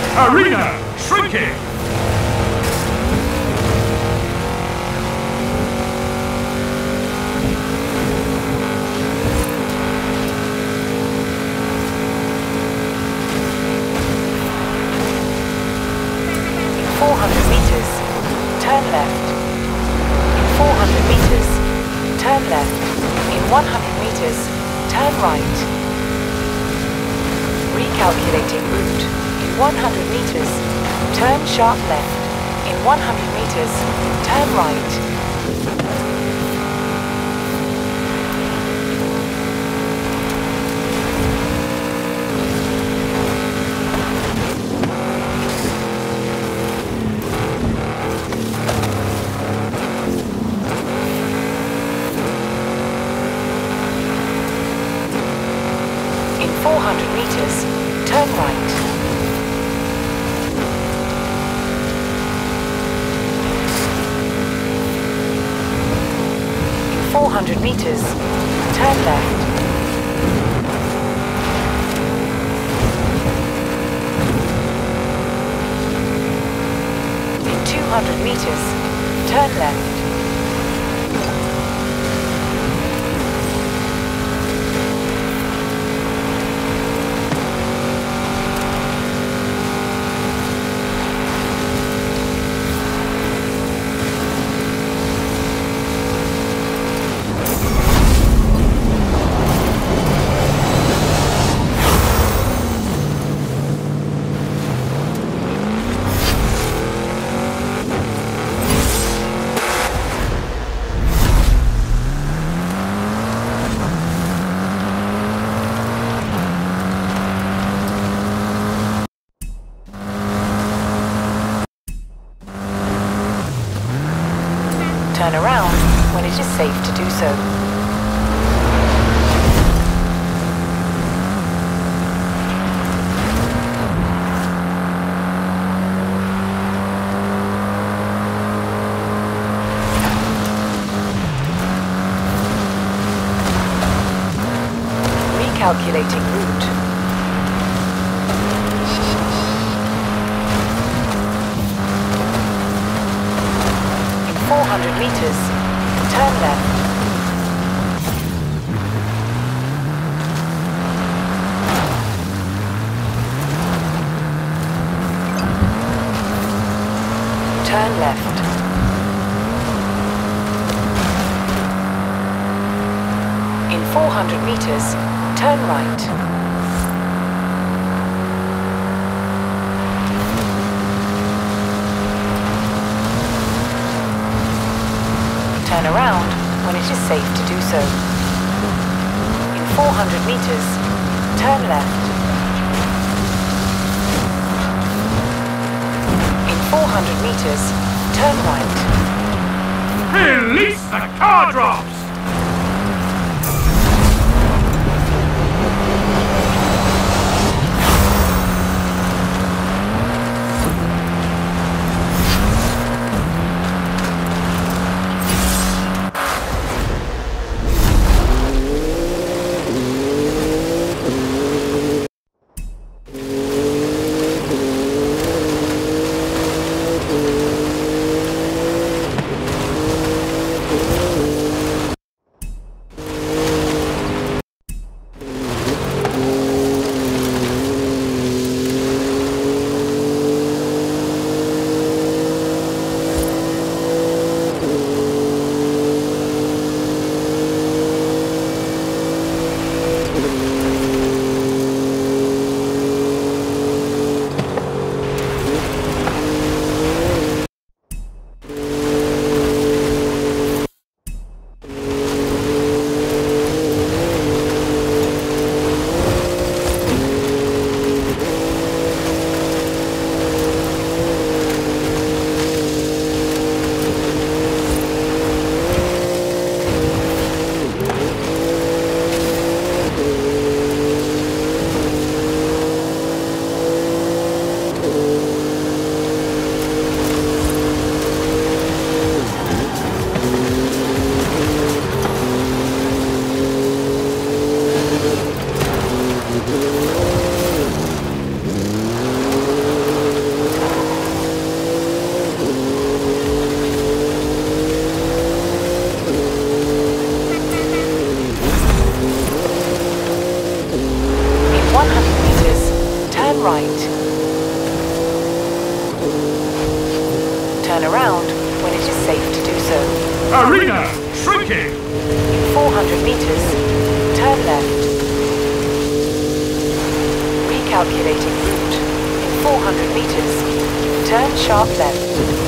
Arena shrinking. In 400 meters, turn left. In 400 meters, turn left. In 100 meters, turn right. Recalculating route. In 100 meters, turn sharp left. In 100 meters, turn right. In 400 meters, turn right. In 400 meters, turn left. In 200 meters, turn left. Turn around when it is safe to do so. Recalculating route. In 400 meters, turn left. Turn left. In 400 meters, turn right. Turn around when it is safe to do so. In 400 meters, turn left. In 400 meters, turn right. Release the car drops. Turn right. Turn around when it is safe to do so. Arena shrinking. In 400 meters, turn left. Recalculating route. In 400 meters, turn sharp left.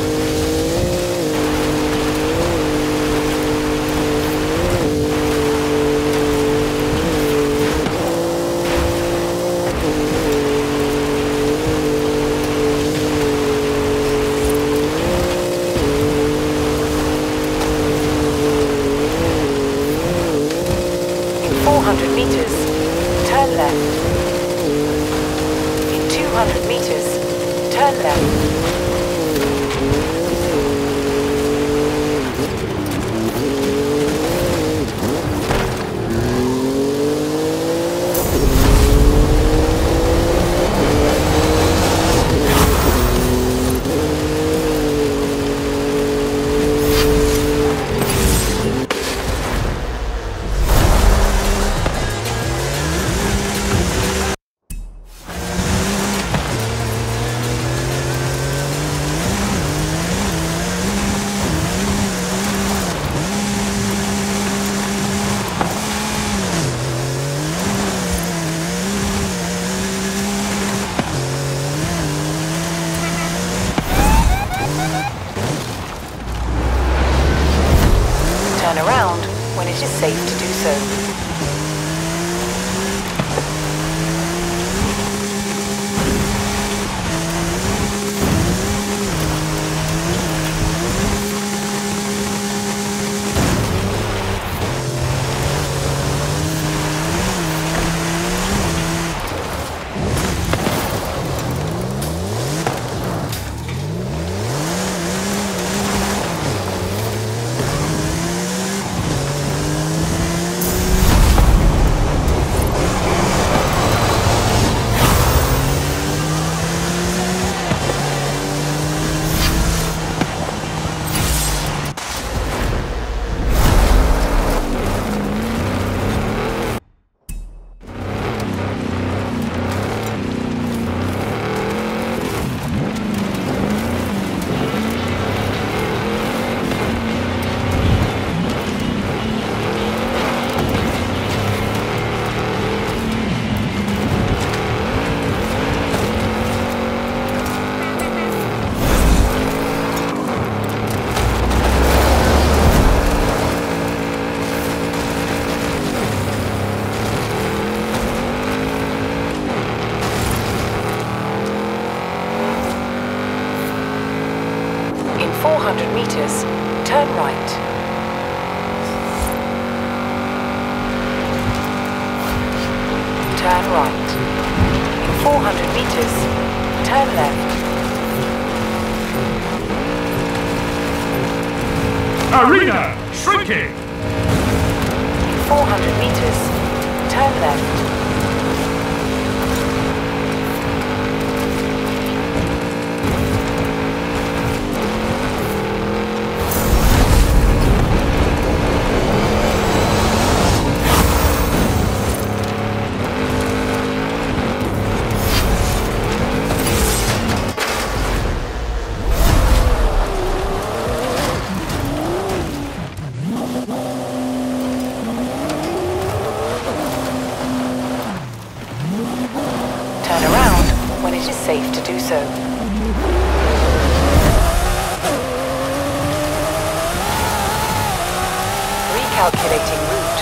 In 400 meters, turn left. In 200 meters, turn left. Turn around when it is safe to do so. In 400 meters, turn right. Turn right. In 400 meters, turn left. Arena shrinking. In 400 meters, turn left. Turn around when it is safe to do so. Recalculating route.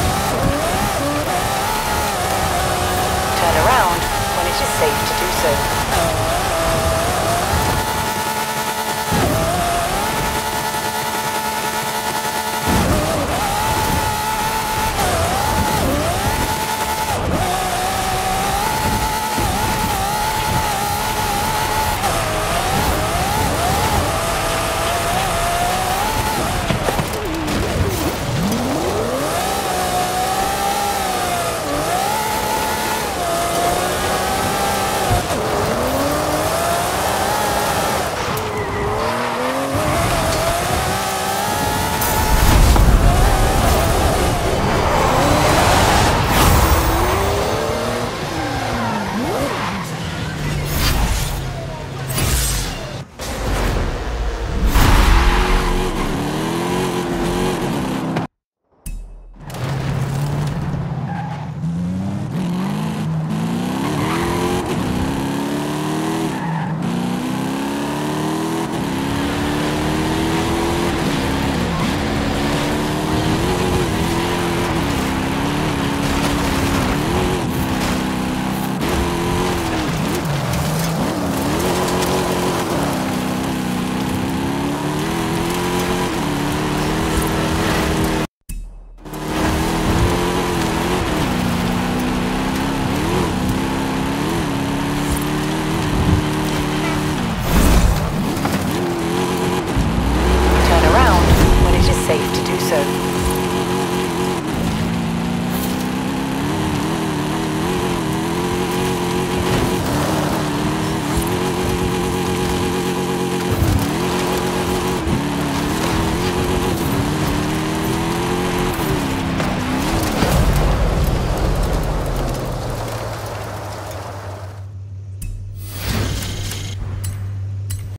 Turn around when it is safe to do so.